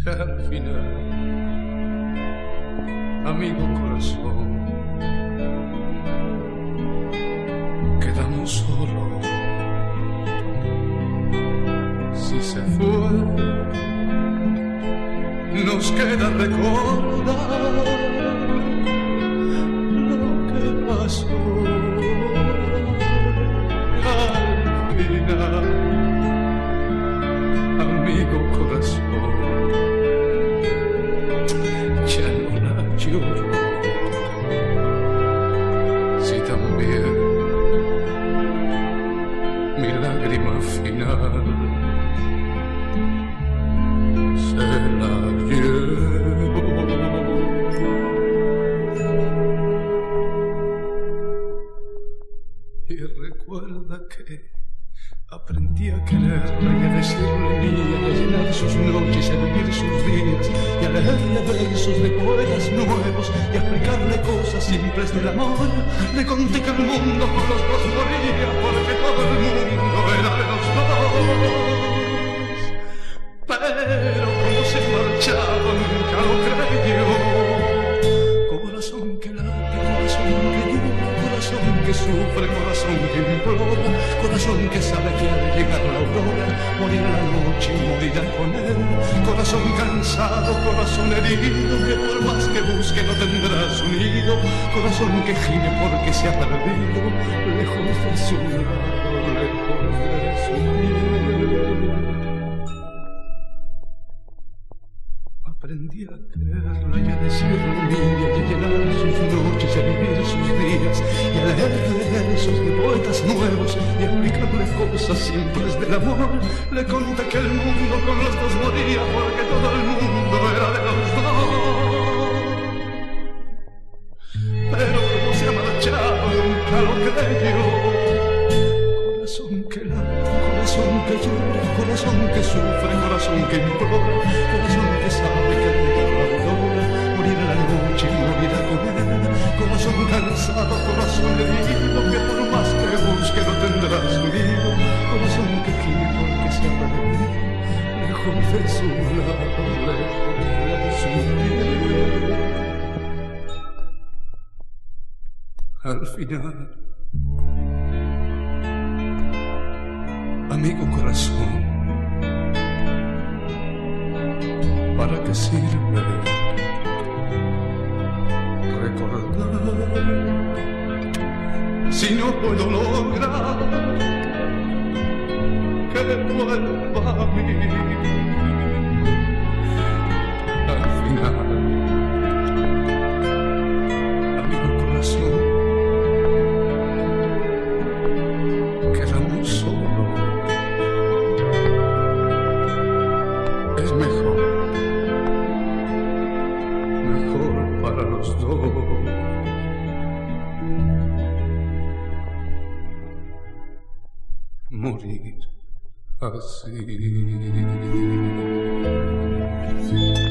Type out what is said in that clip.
Al final, amigo corazón, quedamos solos. Si se fue, nos queda recordar lo que pasó. Al final, amigo corazón, ya no la lloro. Si también mi lágrima final se la llevo. Y recuerda que aprendí a quererla y a decirle mía, y a llenar sus noches, y a vivir sus días, y a leerle versos de poetas nuevos, y a explicarle cosas simples del amor. Le conté que el mundo con los dos moría, porque todo el mundo era de los dos. Pero cuando se marchaba nunca lo creyó. Corazón que late, corazón que llora, corazón que sufre, corazón que implora, corazón que sabe que ha de llegar la aurora, morir a la noche y morirá con él. Corazón cansado, corazón herido, que por más que busque no tendrá su nido. Corazón que gime porque se ha perdido, lejos de su lado, lejos de su piel. Aprendí a quererla y a decirle mía, y a llenar sus noches, y a vivir sus días, y a leerle versos de poetas nuevos, y a explicarle cosas simples del amor. Le conté que el mundo con los dos moría, porque todo el mundo era de los dos. Pero como se ha marchado nunca lo creyó. Corazón que late, corazón que llora, corazón que sufre, corazón que implora, corazón que sabe que al llegar la aurora, morir a la noche y morirá con él. Corazón cansado, corazón herido, que por más que busque no tendrá su nido. Corazón que gime porque se ha perdido, lejos de su lado, lejos de su piel. Al final, amigo corazón, ¿para qué sirve recordar si no puedo lograr que vuelva a mí? Al final, amigo corazón, quedamos solos. Es mejor para los dos morir así.